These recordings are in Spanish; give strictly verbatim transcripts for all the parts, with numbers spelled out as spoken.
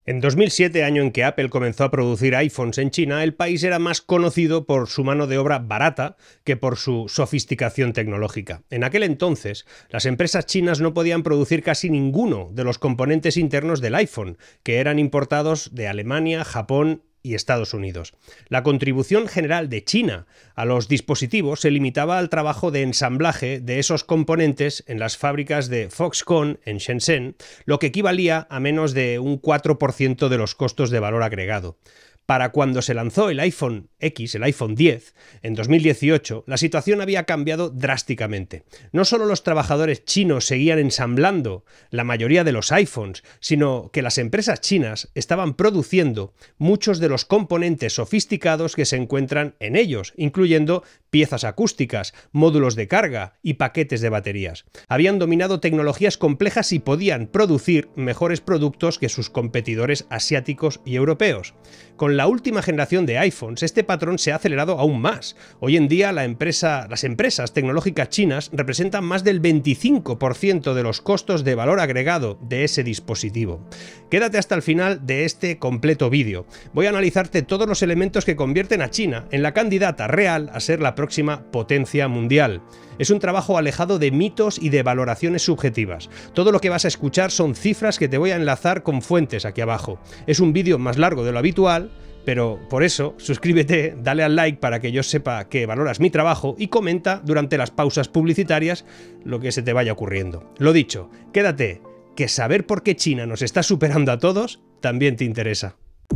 En dos mil siete, año en que Apple comenzó a producir iPhones en China, el país era más conocido por su mano de obra barata que por su sofisticación tecnológica. En aquel entonces, las empresas chinas no podían producir casi ninguno de los componentes internos del iPhone, que eran importados de Alemania, Japón y Estados Unidos. La contribución general de China a los dispositivos se limitaba al trabajo de ensamblaje de esos componentes en las fábricas de Foxconn en Shenzhen, lo que equivalía a menos de un cuatro por ciento de los costos de valor agregado. Para cuando se lanzó el iPhone X, el iPhone diez, en dos mil dieciocho, la situación había cambiado drásticamente. No solo los trabajadores chinos seguían ensamblando la mayoría de los iPhones, sino que las empresas chinas estaban produciendo muchos de los componentes sofisticados que se encuentran en ellos, incluyendo piezas acústicas, módulos de carga y paquetes de baterías. Habían dominado tecnologías complejas y podían producir mejores productos que sus competidores asiáticos y europeos. Con la última generación de iPhones, este patrón se ha acelerado aún más. Hoy en día, la empresa, las empresas tecnológicas chinas representan más del veinticinco por ciento de los costos de valor agregado de ese dispositivo. Quédate hasta el final de este completo vídeo. Voy a analizarte todos los elementos que convierten a China en la candidata real a ser la próxima potencia mundial. Es un trabajo alejado de mitos y de valoraciones subjetivas. Todo lo que vas a escuchar son cifras que te voy a enlazar con fuentes aquí abajo. Es un vídeo más largo de lo habitual, pero por eso suscríbete, dale al like para que yo sepa que valoras mi trabajo y comenta durante las pausas publicitarias lo que se te vaya ocurriendo. Lo dicho, quédate, que saber por qué China nos está superando a todos también te interesa.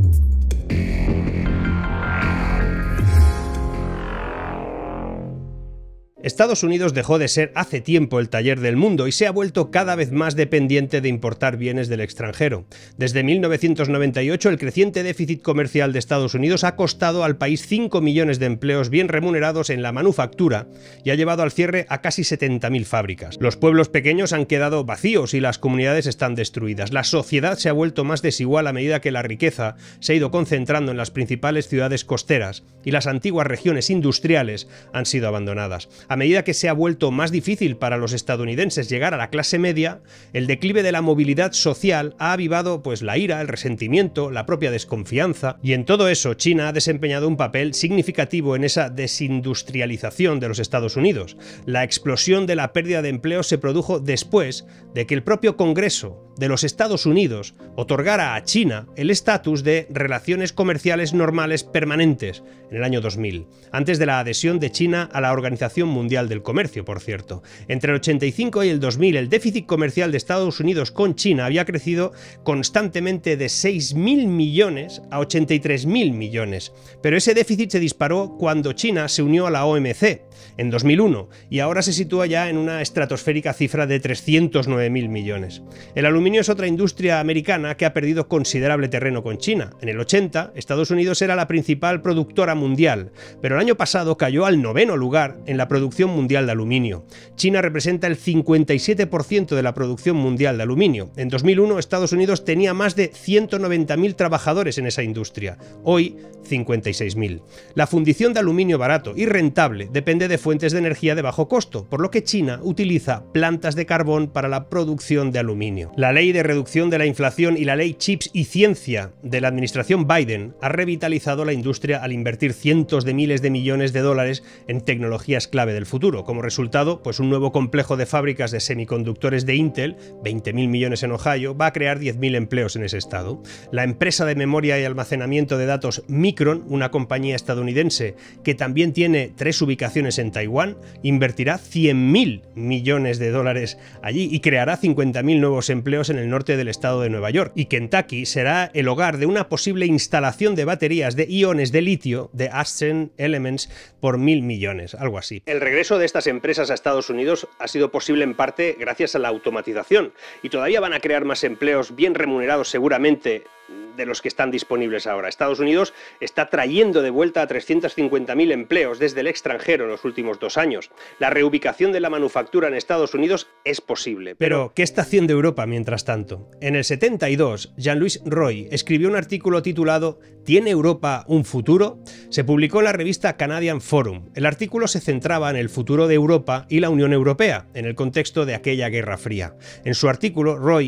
Estados Unidos dejó de ser hace tiempo el taller del mundo y se ha vuelto cada vez más dependiente de importar bienes del extranjero. Desde mil novecientos noventa y ocho, el creciente déficit comercial de Estados Unidos ha costado al país cinco millones de empleos bien remunerados en la manufactura y ha llevado al cierre a casi setenta mil fábricas. Los pueblos pequeños han quedado vacíos y las comunidades están destruidas. La sociedad se ha vuelto más desigual a medida que la riqueza se ha ido concentrando en las principales ciudades costeras y las antiguas regiones industriales han sido abandonadas. A medida que se ha vuelto más difícil para los estadounidenses llegar a la clase media, el declive de la movilidad social ha avivado pues la ira, el resentimiento, la propia desconfianza, y en todo eso China ha desempeñado un papel significativo en esa desindustrialización de los Estados Unidos. La explosión de la pérdida de empleo se produjo después de que el propio Congreso de los Estados Unidos otorgara a China el estatus de relaciones comerciales normales permanentes en el año dos mil, antes de la adhesión de China a la Organización Mundial del Comercio, por cierto. Entre el ochenta y cinco y el dos mil, el déficit comercial de Estados Unidos con China había crecido constantemente de seis mil millones a ochenta y tres mil millones, pero ese déficit se disparó cuando China se unió a la O M C en dos mil uno y ahora se sitúa ya en una estratosférica cifra de trescientos nueve mil millones. El aluminio es otra industria americana que ha perdido considerable terreno con China. En el ochenta, Estados Unidos era la principal productora mundial, pero el año pasado cayó al noveno lugar en la producción mundial de aluminio. China representa el cincuenta y siete por ciento de la producción mundial de aluminio. En dos mil uno, Estados Unidos tenía más de ciento noventa mil trabajadores en esa industria. Hoy, cincuenta y seis mil. La fundición de aluminio barato y rentable depende de fuentes de energía de bajo costo, por lo que China utiliza plantas de carbón para la producción de aluminio. La ley de reducción de la inflación y la ley Chips y Ciencia de la administración Biden ha revitalizado la industria al invertir cientos de miles de millones de dólares en tecnologías clave del futuro. Como resultado, pues un nuevo complejo de fábricas de semiconductores de Intel, veinte mil millones en Ohio, va a crear diez mil empleos en ese estado. La empresa de memoria y almacenamiento de datos Micron, una compañía estadounidense que también tiene tres ubicaciones en Taiwán, invertirá cien mil millones de dólares allí y creará cincuenta mil nuevos empleos en el norte del estado de Nueva York. Y Kentucky será el hogar de una posible instalación de baterías de iones de litio de Ascend Elements por mil millones, algo así. El regreso de estas empresas a Estados Unidos ha sido posible en parte gracias a la automatización y todavía van a crear más empleos bien remunerados seguramente de los que están disponibles ahora. Estados Unidos está trayendo de vuelta a trescientos cincuenta mil empleos desde el extranjero en los últimos dos años. La reubicación de la manufactura en Estados Unidos es posible. Pero, ¿qué está haciendo Europa mientras tanto? En el setenta y dos, Jean-Louis Roy escribió un artículo titulado ¿Tiene Europa un futuro? Se publicó en la revista Canadian Forum. El artículo se centraba en el futuro de Europa y la Unión Europea, en el contexto de aquella Guerra Fría. En su artículo, Roy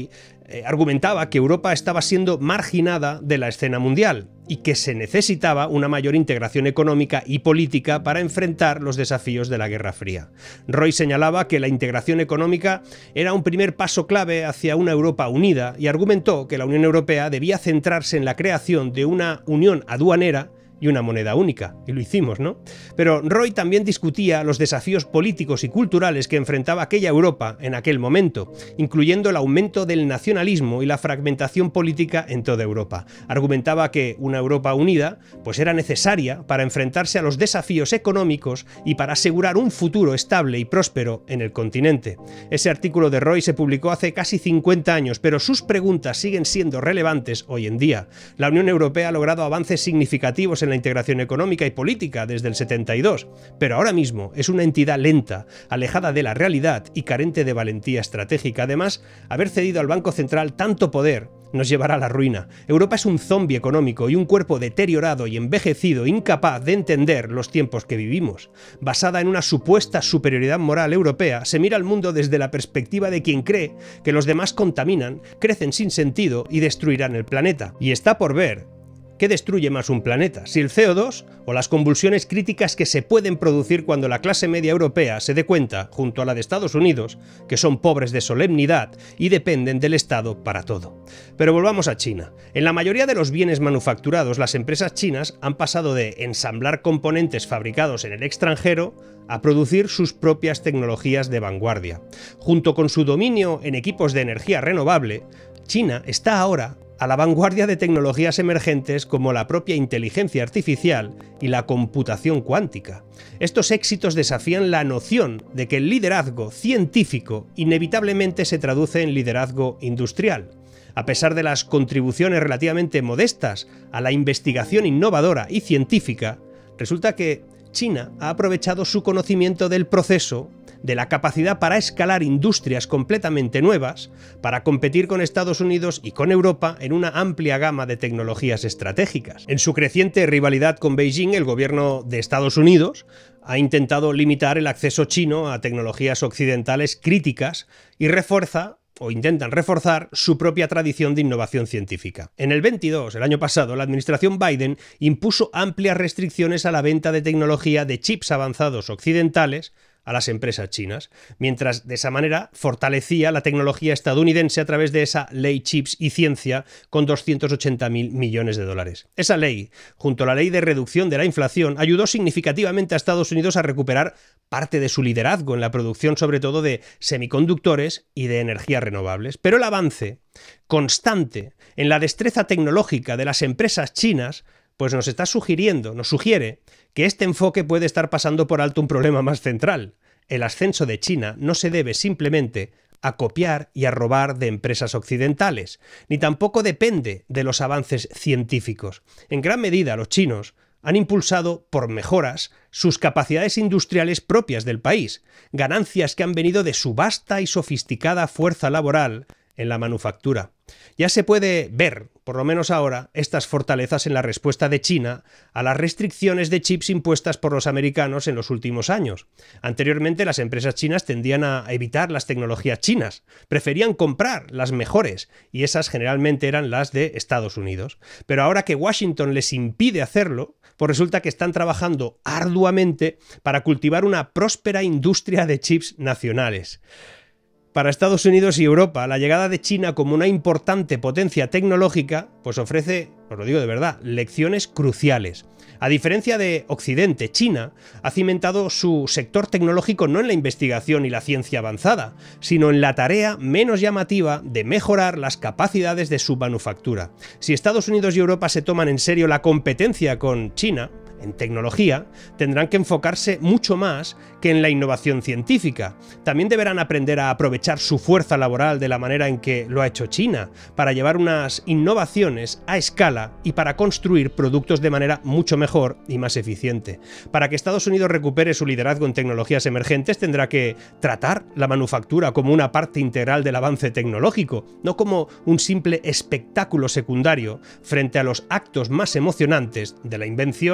eh, argumentaba que Europa estaba siendo marginada de la escena mundial y que se necesitaba una mayor integración económica y política para enfrentar los desafíos de la Guerra Fría. Roy señalaba que la integración económica era un primer paso clave hacia una Europa unida y argumentó que la Unión Europea debía centrarse en la creación de una unión aduanera y una moneda única, y lo hicimos, ¿no? Pero Roy también discutía los desafíos políticos y culturales que enfrentaba aquella Europa en aquel momento, incluyendo el aumento del nacionalismo y la fragmentación política en toda Europa. Argumentaba que una Europa unida pues era necesaria para enfrentarse a los desafíos económicos y para asegurar un futuro estable y próspero en el continente. Ese artículo de Roy se publicó hace casi cincuenta años, pero sus preguntas siguen siendo relevantes hoy en día. La Unión Europea ha logrado avances significativos en la integración económica y política desde el setenta y dos, pero ahora mismo es una entidad lenta, alejada de la realidad y carente de valentía estratégica. Además, haber cedido al Banco Central tanto poder nos llevará a la ruina. Europa es un zombi económico y un cuerpo deteriorado y envejecido, incapaz de entender los tiempos que vivimos. Basada en una supuesta superioridad moral europea, se mira al mundo desde la perspectiva de quien cree que los demás contaminan, crecen sin sentido y destruirán el planeta. Y está por ver ¿qué destruye más un planeta? ¿Si el C O dos o las convulsiones críticas que se pueden producir cuando la clase media europea se dé cuenta, junto a la de Estados Unidos, que son pobres de solemnidad y dependen del Estado para todo? Pero volvamos a China. En la mayoría de los bienes manufacturados, las empresas chinas han pasado de ensamblar componentes fabricados en el extranjero a producir sus propias tecnologías de vanguardia. Junto con su dominio en equipos de energía renovable, China está ahora a la vanguardia de tecnologías emergentes como la propia inteligencia artificial y la computación cuántica. Estos éxitos desafían la noción de que el liderazgo científico inevitablemente se traduce en liderazgo industrial. A pesar de las contribuciones relativamente modestas a la investigación innovadora y científica, resulta que China ha aprovechado su conocimiento del proceso, de la capacidad para escalar industrias completamente nuevas, para competir con Estados Unidos y con Europa en una amplia gama de tecnologías estratégicas. En su creciente rivalidad con Beijing, el gobierno de Estados Unidos ha intentado limitar el acceso chino a tecnologías occidentales críticas y refuerza o intentan reforzar su propia tradición de innovación científica. En el veintidós, el año pasado, la administración Biden impuso amplias restricciones a la venta de tecnología de chips avanzados occidentales a las empresas chinas, mientras de esa manera fortalecía la tecnología estadounidense a través de esa ley Chips y Ciencia con doscientos ochenta mil millones de dólares. Esa ley, junto a la ley de reducción de la inflación, ayudó significativamente a Estados Unidos a recuperar parte de su liderazgo en la producción, sobre todo de semiconductores y de energías renovables. Pero el avance constante en la destreza tecnológica de las empresas chinas pues nos está sugiriendo, nos sugiere que este enfoque puede estar pasando por alto un problema más central. El ascenso de China no se debe simplemente a copiar y a robar de empresas occidentales, ni tampoco depende de los avances científicos. En gran medida, los chinos han impulsado por mejoras sus capacidades industriales propias del país, ganancias que han venido de su vasta y sofisticada fuerza laboral en la manufactura. Ya se puede ver, por lo menos ahora, estas fortalezas en la respuesta de China a las restricciones de chips impuestas por los americanos en los últimos años. Anteriormente, las empresas chinas tendían a evitar las tecnologías chinas, preferían comprar las mejores, y esas generalmente eran las de Estados Unidos. Pero ahora que Washington les impide hacerlo, pues resulta que están trabajando arduamente para cultivar una próspera industria de chips nacionales. Para Estados Unidos y Europa, la llegada de China como una importante potencia tecnológica, pues ofrece, os lo digo de verdad, lecciones cruciales. A diferencia de Occidente, China ha cimentado su sector tecnológico no en la investigación y la ciencia avanzada, sino en la tarea menos llamativa de mejorar las capacidades de su manufactura. Si Estados Unidos y Europa se toman en serio la competencia con China en tecnología, tendrán que enfocarse mucho más que en la innovación científica. También deberán aprender a aprovechar su fuerza laboral de la manera en que lo ha hecho China, para llevar unas innovaciones a escala y para construir productos de manera mucho mejor y más eficiente. Para que Estados Unidos recupere su liderazgo en tecnologías emergentes, tendrá que tratar la manufactura como una parte integral del avance tecnológico, no como un simple espectáculo secundario frente a los actos más emocionantes de la invención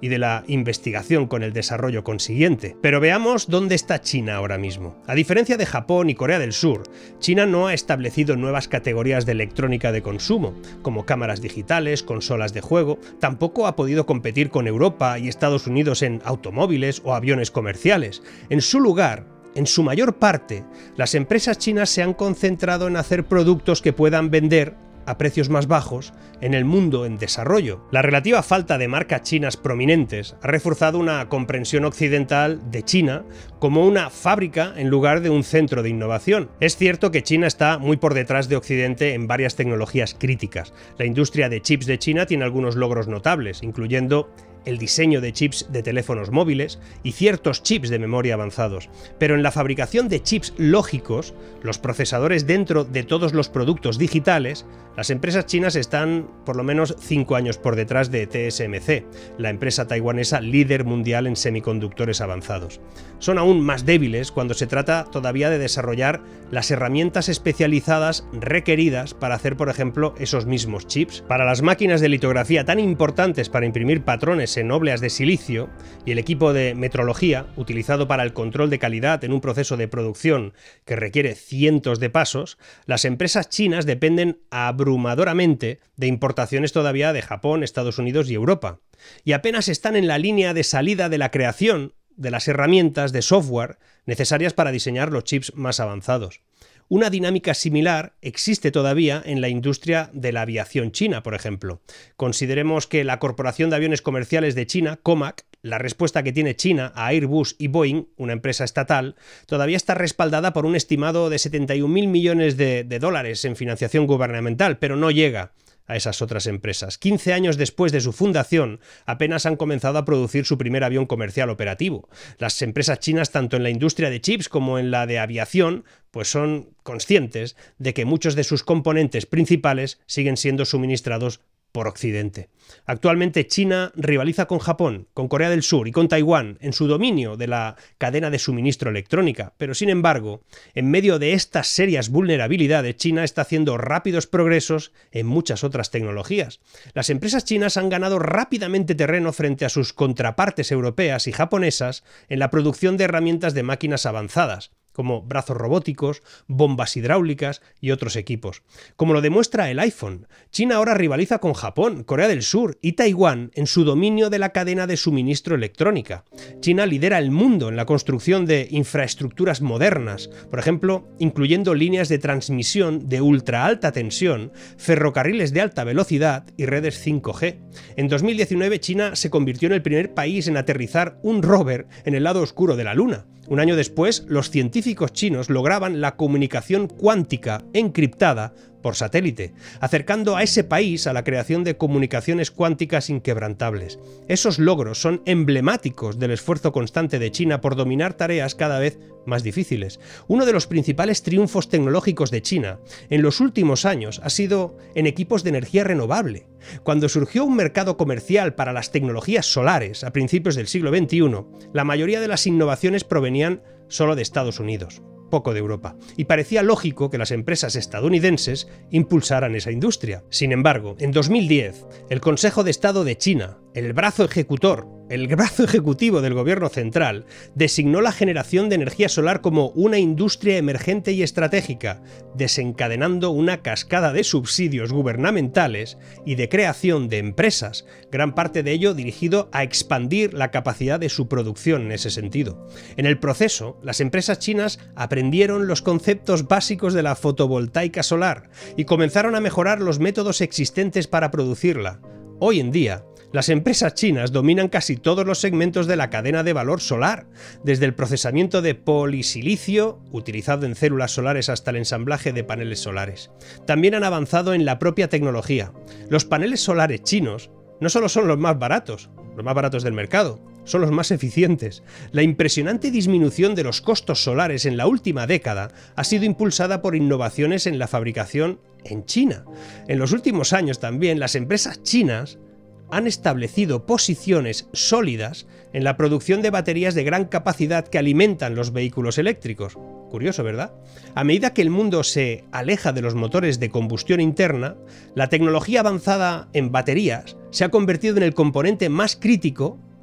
y de la investigación con el desarrollo consiguiente. Pero veamos dónde está China ahora mismo. A diferencia de Japón y Corea del Sur, China no ha establecido nuevas categorías de electrónica de consumo, como cámaras digitales, consolas de juego. Tampoco ha podido competir con Europa y Estados Unidos en automóviles o aviones comerciales. En su lugar, en su mayor parte, las empresas chinas se han concentrado en hacer productos que puedan vender a precios más bajos en el mundo en desarrollo. La relativa falta de marcas chinas prominentes ha reforzado una comprensión occidental de China como una fábrica en lugar de un centro de innovación. Es cierto que China está muy por detrás de Occidente en varias tecnologías críticas. La industria de chips de China tiene algunos logros notables, incluyendo el diseño de chips de teléfonos móviles y ciertos chips de memoria avanzados. Pero en la fabricación de chips lógicos, los procesadores dentro de todos los productos digitales, las empresas chinas están por lo menos cinco años por detrás de T S M C, la empresa taiwanesa líder mundial en semiconductores avanzados. Son aún más débiles cuando se trata todavía de desarrollar las herramientas especializadas requeridas para hacer, por ejemplo, esos mismos chips. Para las máquinas de litografía tan importantes para imprimir patrones en óbleas de silicio y el equipo de metrología utilizado para el control de calidad en un proceso de producción que requiere cientos de pasos, las empresas chinas dependen abrumadoramente de importaciones todavía de Japón, Estados Unidos y Europa, y apenas están en la línea de salida de la creación de las herramientas de software necesarias para diseñar los chips más avanzados. Una dinámica similar existe todavía en la industria de la aviación china, por ejemplo. Consideremos que la Corporación de Aviones Comerciales de China, COMAC, la respuesta que tiene China a Airbus y Boeing, una empresa estatal, todavía está respaldada por un estimado de setenta y un mil millones de, de dólares en financiación gubernamental, pero no llega a esas otras empresas. quince años después de su fundación, apenas han comenzado a producir su primer avión comercial operativo. Las empresas chinas, tanto en la industria de chips como en la de aviación, pues son conscientes de que muchos de sus componentes principales siguen siendo suministrados por Occidente. Actualmente China rivaliza con Japón, con Corea del Sur y con Taiwán en su dominio de la cadena de suministro electrónica, pero sin embargo, en medio de estas serias vulnerabilidades, China está haciendo rápidos progresos en muchas otras tecnologías. Las empresas chinas han ganado rápidamente terreno frente a sus contrapartes europeas y japonesas en la producción de herramientas de máquinas avanzadas, como brazos robóticos, bombas hidráulicas y otros equipos. Como lo demuestra el iPhone, China ahora rivaliza con Japón, Corea del Sur y Taiwán en su dominio de la cadena de suministro electrónica. China lidera el mundo en la construcción de infraestructuras modernas, por ejemplo, incluyendo líneas de transmisión de ultra alta tensión, ferrocarriles de alta velocidad y redes cinco G. En dos mil diecinueve, China se convirtió en el primer país en aterrizar un rover en el lado oscuro de la Luna. Un año después, los científicos chinos lograban la comunicación cuántica encriptada por satélite, acercando a ese país a la creación de comunicaciones cuánticas inquebrantables. Esos logros son emblemáticos del esfuerzo constante de China por dominar tareas cada vez más difíciles. Uno de los principales triunfos tecnológicos de China en los últimos años ha sido en equipos de energía renovable. Cuando surgió un mercado comercial para las tecnologías solares a principios del siglo veintiuno, la mayoría de las innovaciones provenían solo de Estados Unidos, poco de Europa, y parecía lógico que las empresas estadounidenses impulsaran esa industria. Sin embargo, en dos mil diez, el Consejo de Estado de China, el brazo ejecutor, el brazo ejecutivo del gobierno central, designó la generación de energía solar como una industria emergente y estratégica, desencadenando una cascada de subsidios gubernamentales y de creación de empresas, gran parte de ello dirigido a expandir la capacidad de su producción en ese sentido. En el proceso, las empresas chinas aprendieron los conceptos básicos de la fotovoltaica solar y comenzaron a mejorar los métodos existentes para producirla. Hoy en día, las empresas chinas dominan casi todos los segmentos de la cadena de valor solar, desde el procesamiento de polisilicio, utilizado en células solares, hasta el ensamblaje de paneles solares. También han avanzado en la propia tecnología. Los paneles solares chinos no solo son los más baratos, los más baratos del mercado, son los más eficientes. La impresionante disminución de los costos solares en la última década ha sido impulsada por innovaciones en la fabricación en China. En los últimos años también las empresas chinas han establecido posiciones sólidas en la producción de baterías de gran capacidad que alimentan los vehículos eléctricos. Curioso, ¿verdad? A medida que el mundo se aleja de los motores de combustión interna, la tecnología avanzada en baterías se ha convertido en el componente más crítico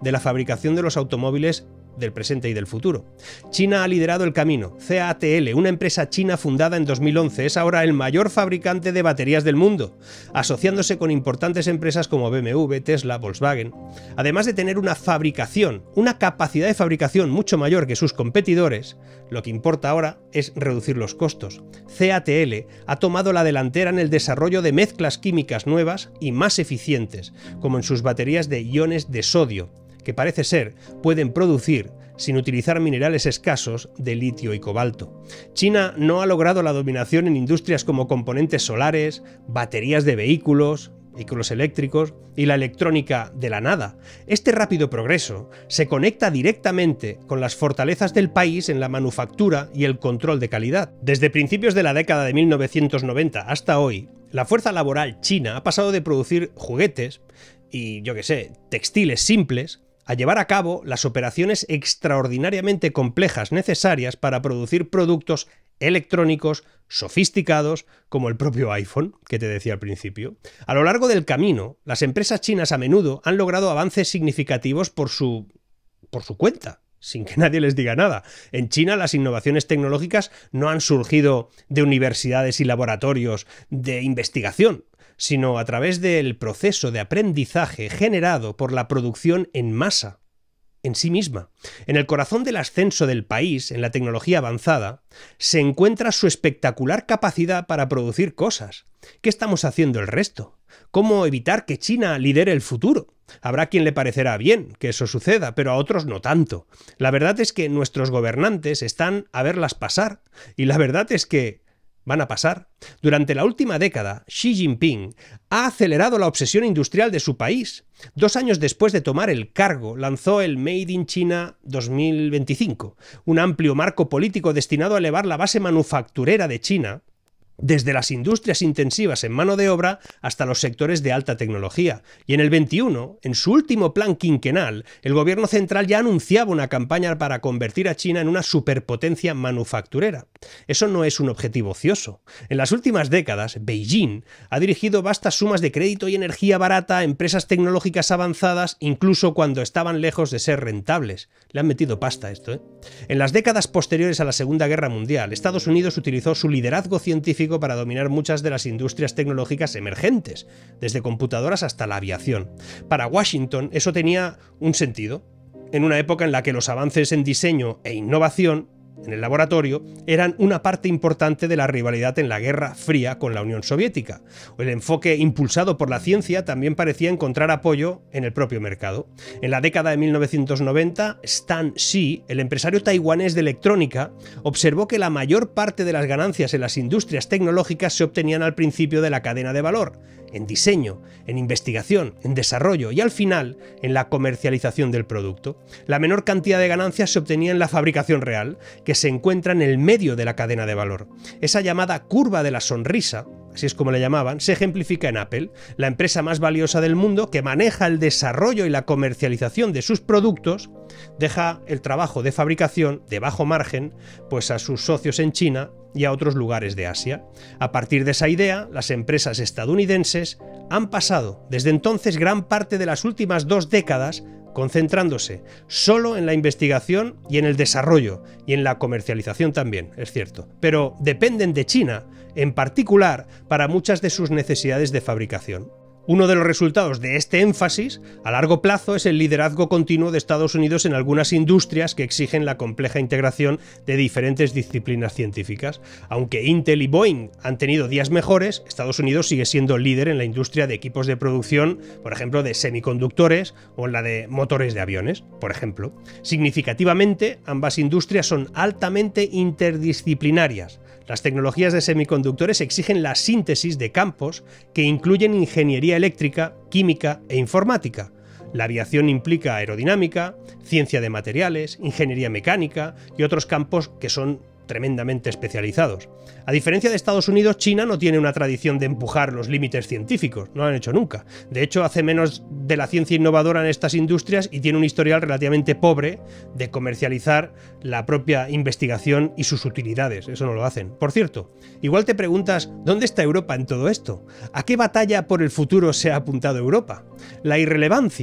de la fabricación de los automóviles del presente y del futuro. China ha liderado el camino. C A T L, una empresa china fundada en dos mil once, es ahora el mayor fabricante de baterías del mundo, asociándose con importantes empresas como B M W, Tesla, Volkswagen. Además de tener una fabricación, una capacidad de fabricación mucho mayor que sus competidores, lo que importa ahora es reducir los costos. C A T L ha tomado la delantera en el desarrollo de mezclas químicas nuevas y más eficientes, como en sus baterías de iones de sodio, que parece ser pueden producir, sin utilizar minerales escasos, de litio y cobalto. China no ha logrado la dominación en industrias como componentes solares, baterías de vehículos, vehículos eléctricos y la electrónica de la nada. Este rápido progreso se conecta directamente con las fortalezas del país en la manufactura y el control de calidad. Desde principios de la década de mil novecientos noventa hasta hoy, la fuerza laboral china ha pasado de producir juguetes y, yo qué sé, textiles simples, a llevar a cabo las operaciones extraordinariamente complejas necesarias para producir productos electrónicos sofisticados como el propio iPhone, que te decía al principio. A lo largo del camino, las empresas chinas a menudo han logrado avances significativos por su, por su cuenta, sin que nadie les diga nada. En China las innovaciones tecnológicas no han surgido de universidades y laboratorios de investigación, sino a través del proceso de aprendizaje generado por la producción en masa, en sí misma. En el corazón del ascenso del país, en la tecnología avanzada, se encuentra su espectacular capacidad para producir cosas. ¿Qué estamos haciendo el resto? ¿Cómo evitar que China lidere el futuro? Habrá quien le parecerá bien que eso suceda, pero a otros no tanto. La verdad es que nuestros gobernantes están a verlas pasar, y la verdad es que van a pasar. Durante la última década, Xi Jinping ha acelerado la obsesión industrial de su país. Dos años después de tomar el cargo, lanzó el Made in China dos mil veinticinco, un amplio marco político destinado a elevar la base manufacturera de China, desde las industrias intensivas en mano de obra hasta los sectores de alta tecnología. Y en el veintiuno, en su último plan quinquenal, el gobierno central ya anunciaba una campaña para convertir a China en una superpotencia manufacturera. Eso no es un objetivo ocioso. En las últimas décadas, Beijing ha dirigido vastas sumas de crédito y energía barata a empresas tecnológicas avanzadas, incluso cuando estaban lejos de ser rentables. Le han metido pasta a esto, ¿eh? En las décadas posteriores a la Segunda Guerra Mundial, Estados Unidos utilizó su liderazgo científico para dominar muchas de las industrias tecnológicas emergentes, desde computadoras hasta la aviación. Para Washington eso tenía un sentido, en una época en la que los avances en diseño e innovación en el laboratorio eran una parte importante de la rivalidad en la Guerra Fría con la Unión Soviética. El enfoque impulsado por la ciencia también parecía encontrar apoyo en el propio mercado. En la década de mil novecientos noventa, Stan Shi, el empresario taiwanés de electrónica, observó que la mayor parte de las ganancias en las industrias tecnológicas se obtenían al principio de la cadena de valor, en diseño, en investigación, en desarrollo y al final en la comercialización del producto. La menor cantidad de ganancias se obtenía en la fabricación real, que se encuentra en el medio de la cadena de valor. Esa llamada curva de la sonrisa, así es como le llamaban, se ejemplifica en Apple, la empresa más valiosa del mundo que maneja el desarrollo y la comercialización de sus productos, deja el trabajo de fabricación de bajo margen pues a sus socios en China y a otros lugares de Asia. A partir de esa idea, las empresas estadounidenses han pasado desde entonces gran parte de las últimas dos décadas concentrándose solo en la investigación y en el desarrollo, y en la comercialización también, es cierto, pero dependen de China, en particular para muchas de sus necesidades de fabricación. Uno de los resultados de este énfasis a largo plazo es el liderazgo continuo de Estados Unidos en algunas industrias que exigen la compleja integración de diferentes disciplinas científicas. Aunque Intel y Boeing han tenido días mejores, Estados Unidos sigue siendo líder en la industria de equipos de producción, por ejemplo, de semiconductores o en la de motores de aviones, por ejemplo. Significativamente, ambas industrias son altamente interdisciplinarias. Las tecnologías de semiconductores exigen la síntesis de campos que incluyen ingeniería eléctrica, química e informática. La aviación implica aerodinámica, ciencia de materiales, ingeniería mecánica y otros campos que son tremendamente especializados. A diferencia de Estados Unidos, China no tiene una tradición de empujar los límites científicos, no lo han hecho nunca. De hecho, hace menos de la ciencia innovadora en estas industrias y tiene un historial relativamente pobre de comercializar la propia investigación y sus utilidades. Eso no lo hacen. Por cierto, igual te preguntas, ¿dónde está Europa en todo esto? ¿A qué batalla por el futuro se ha apuntado Europa? La irrelevancia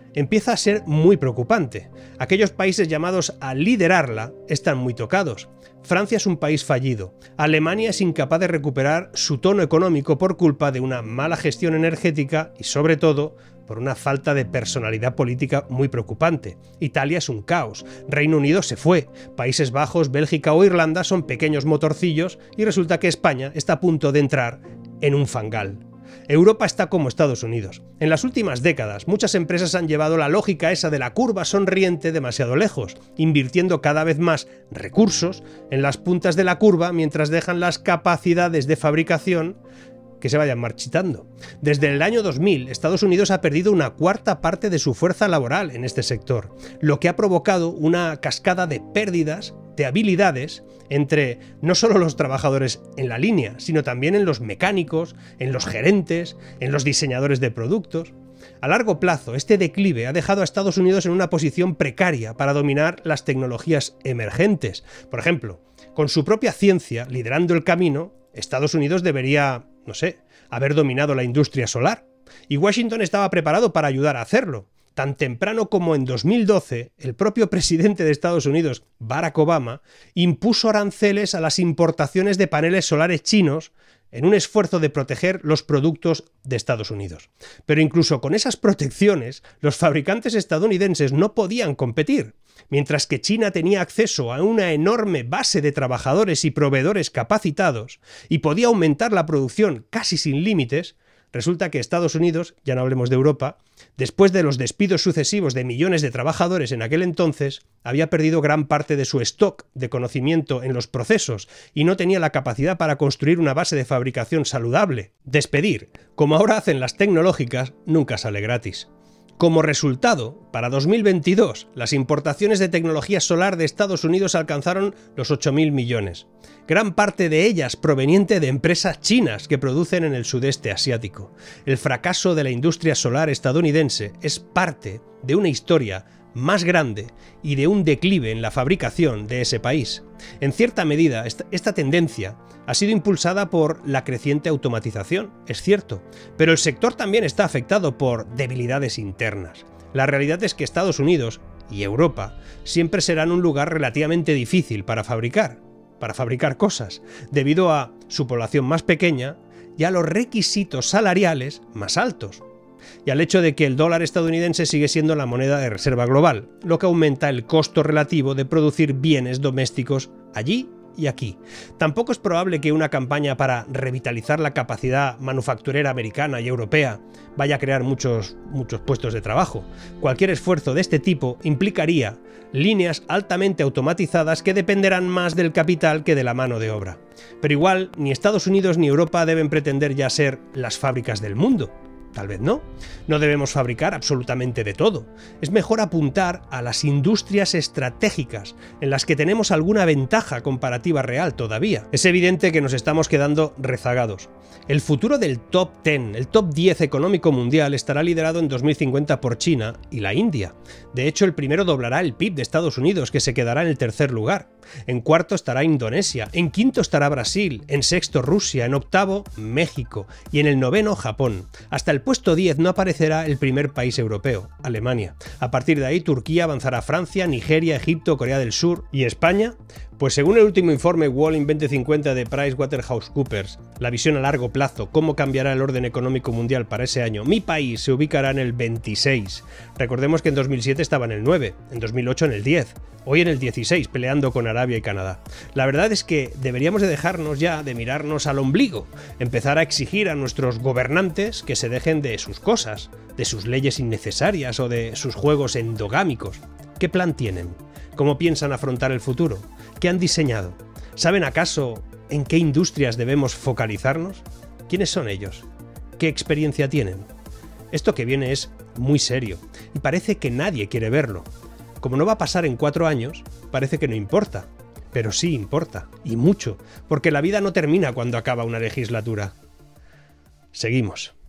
empieza a ser muy preocupante. Aquellos países llamados a liderarla están muy tocados. Francia es un país fallido. Alemania es incapaz de recuperar su tono económico por culpa de una mala gestión energética y, sobre todo, por una falta de personalidad política muy preocupante. Italia es un caos. Reino Unido se fue. Países Bajos, Bélgica o Irlanda son pequeños motorcillos y resulta que España está a punto de entrar en un fangal. Europa está como Estados Unidos. En las últimas décadas, muchas empresas han llevado la lógica esa de la curva sonriente demasiado lejos, invirtiendo cada vez más recursos en las puntas de la curva mientras dejan las capacidades de fabricación que se vayan marchitando. Desde el año dos mil, Estados Unidos ha perdido una cuarta parte de su fuerza laboral en este sector, lo que ha provocado una cascada de pérdidas de habilidades entre no solo los trabajadores en la línea, sino también en los mecánicos, en los gerentes, en los diseñadores de productos. A largo plazo, este declive ha dejado a Estados Unidos en una posición precaria para dominar las tecnologías emergentes. Por ejemplo, con su propia ciencia liderando el camino, Estados Unidos debería, no sé, haber dominado la industria solar. Y Washington estaba preparado para ayudar a hacerlo. Tan temprano como en dos mil doce, el propio presidente de Estados Unidos, Barack Obama, impuso aranceles a las importaciones de paneles solares chinos en un esfuerzo de proteger los productos de Estados Unidos. Pero incluso con esas protecciones, los fabricantes estadounidenses no podían competir. Mientras que China tenía acceso a una enorme base de trabajadores y proveedores capacitados y podía aumentar la producción casi sin límites, resulta que Estados Unidos, ya no hablemos de Europa, después de los despidos sucesivos de millones de trabajadores en aquel entonces, había perdido gran parte de su stock de conocimiento en los procesos y no tenía la capacidad para construir una base de fabricación saludable. Despedir, como ahora hacen las tecnológicas, nunca sale gratis. Como resultado, para dos mil veintidós, las importaciones de tecnología solar de Estados Unidos alcanzaron los ocho mil millones. Gran parte de ellas proveniente de empresas chinas que producen en el sudeste asiático. El fracaso de la industria solar estadounidense es parte de una historia más grande y de un declive en la fabricación de ese país. En cierta medida, esta, esta tendencia ha sido impulsada por la creciente automatización, es cierto, pero el sector también está afectado por debilidades internas. La realidad es que Estados Unidos y Europa siempre serán un lugar relativamente difícil para fabricar, para fabricar cosas, debido a su población más pequeña y a los requisitos salariales más altos. Y al hecho de que el dólar estadounidense sigue siendo la moneda de reserva global, lo que aumenta el costo relativo de producir bienes domésticos allí y aquí. Tampoco es probable que una campaña para revitalizar la capacidad manufacturera americana y europea vaya a crear muchos, muchos puestos de trabajo. Cualquier esfuerzo de este tipo implicaría líneas altamente automatizadas que dependerán más del capital que de la mano de obra. Pero igual, ni Estados Unidos ni Europa deben pretender ya ser las fábricas del mundo. Tal vez no. No debemos fabricar absolutamente de todo. Es mejor apuntar a las industrias estratégicas, en las que tenemos alguna ventaja comparativa real todavía. Es evidente que nos estamos quedando rezagados. El futuro del top diez, el top diez económico mundial, estará liderado en dos mil cincuenta por China y la India. De hecho, el primero doblará el P I B de Estados Unidos, que se quedará en el tercer lugar. En cuarto estará Indonesia, en quinto estará Brasil, en sexto Rusia, en octavo México y en el noveno Japón. Hasta el puesto diez no aparecerá el primer país europeo, Alemania. A partir de ahí Turquía avanzará Francia, Nigeria, Egipto, Corea del Sur y España. Pues según el último informe World in veinte cincuenta de PricewaterhouseCoopers, la visión a largo plazo, cómo cambiará el orden económico mundial para ese año, mi país se ubicará en el veintiséis. Recordemos que en dos mil siete estaba en el nueve, en dos mil ocho en el diez, hoy en el dieciséis, peleando con Arabia y Canadá. La verdad es que deberíamos de dejarnos ya de mirarnos al ombligo, empezar a exigir a nuestros gobernantes que se dejen de sus cosas, de sus leyes innecesarias o de sus juegos endogámicos. ¿Qué plan tienen? ¿Cómo piensan afrontar el futuro? ¿Qué han diseñado? ¿Saben acaso en qué industrias debemos focalizarnos? ¿Quiénes son ellos? ¿Qué experiencia tienen? Esto que viene es muy serio y parece que nadie quiere verlo. Como no va a pasar en cuatro años, parece que no importa. Pero sí importa, y mucho, porque la vida no termina cuando acaba una legislatura. Seguimos.